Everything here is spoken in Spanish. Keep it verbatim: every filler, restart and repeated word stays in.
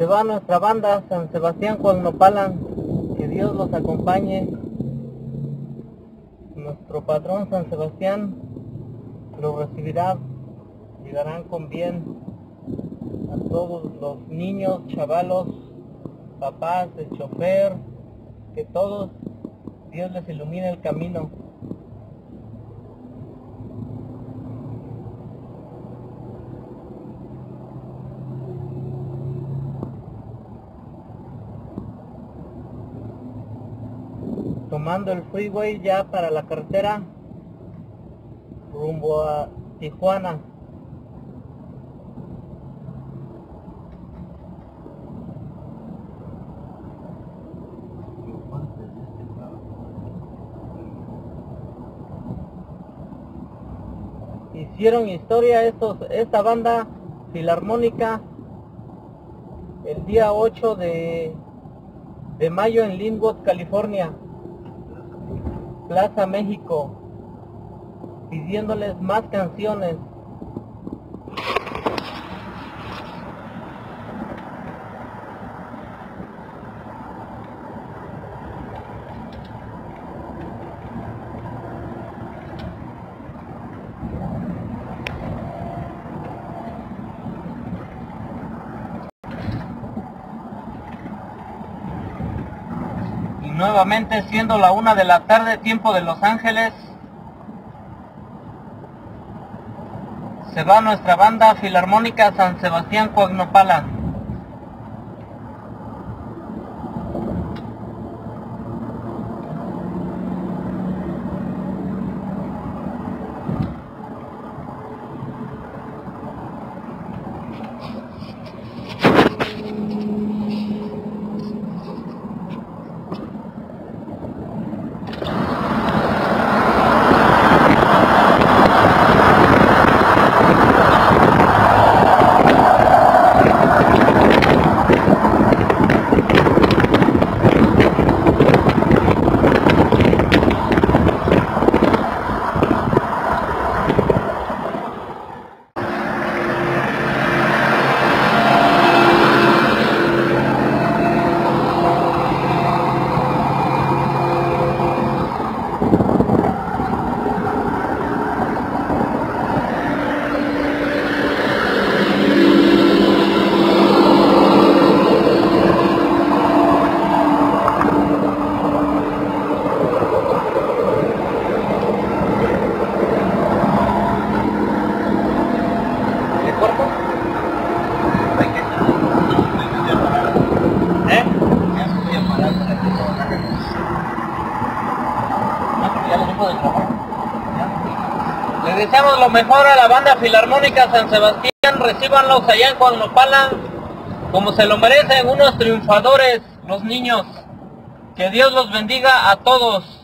Se va nuestra banda San Sebastián Coagnopalan, que Dios los acompañe. Nuestro patrón San Sebastián los recibirá, llegarán con bien a todos los niños, chavalos, papás, el chofer, que todos Dios les ilumine el camino. Tomando el freeway ya para la carretera rumbo a Tijuana. Hicieron historia estos, esta banda filarmónica el día ocho de, de mayo en Linwood, California, Plaza México, pidiéndoles más canciones. Nuevamente, siendo la una de la tarde, tiempo de Los Ángeles, se va nuestra banda filarmónica San Sebastián Coagnopalan. Les deseamos lo mejor a la banda filarmónica San Sebastián. Recíbanlos allá en Coagnopalan como se lo merecen, unos triunfadores, los niños. Que Dios los bendiga a todos.